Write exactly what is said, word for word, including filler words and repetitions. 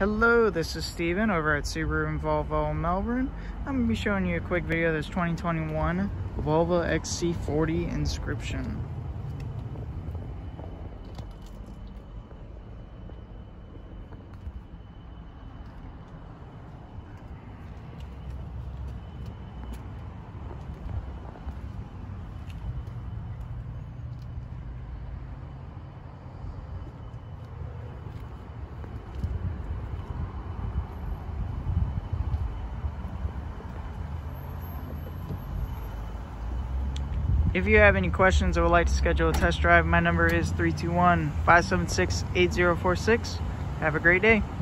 Hello, this is Steven over at Subaru and Volvo Melbourne. I'm going to be showing you a quick video of this twenty twenty-one Volvo X C forty Inscription. If you have any questions or would like to schedule a test drive, my number is three two one, five seven six, eight zero four six. Have a great day.